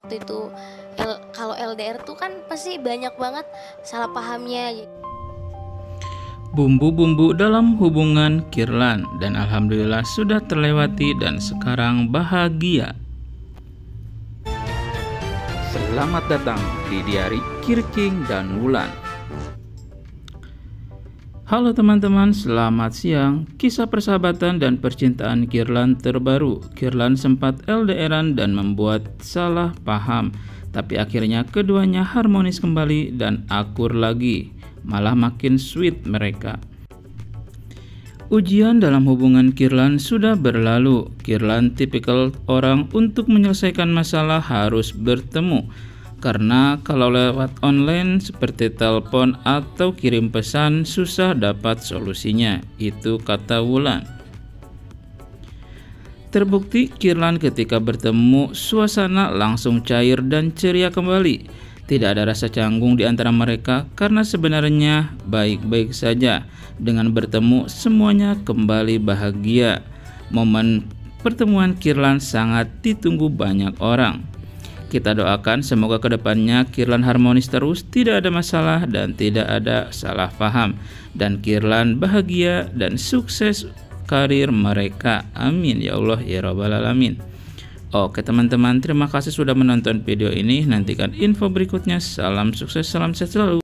Waktu itu kalau LDR tuh kan pasti banyak banget salah pahamnya. Bumbu-bumbu dalam hubungan Kirlan dan alhamdulillah sudah terlewati dan sekarang bahagia. Selamat datang di Diari Kirking dan Wulan. Halo teman-teman, selamat siang. Kisah persahabatan dan percintaan Kirlan terbaru. Kirlan sempat LDRan dan membuat salah paham, tapi akhirnya keduanya harmonis kembali dan akur lagi. Malah makin sweet mereka. Ujian dalam hubungan Kirlan sudah berlalu. Kirlan tipikal orang untuk menyelesaikan masalah harus bertemu. Karena kalau lewat online seperti telepon atau kirim pesan susah dapat solusinya. Itu kata Wulan. Terbukti Kirlan ketika bertemu suasana langsung cair dan ceria kembali. Tidak ada rasa canggung di antara mereka karena sebenarnya baik-baik saja. Dengan bertemu semuanya kembali bahagia. Momen pertemuan Kirlan sangat ditunggu banyak orang. Kita doakan semoga kedepannya Kirlan harmonis terus, tidak ada masalah dan tidak ada salah paham. Dan Kirlan bahagia dan sukses karir mereka. Amin ya Allah ya Rabbal Alamin. Oke teman-teman, terima kasih sudah menonton video ini. Nantikan info berikutnya. Salam sukses, salam sehat selalu.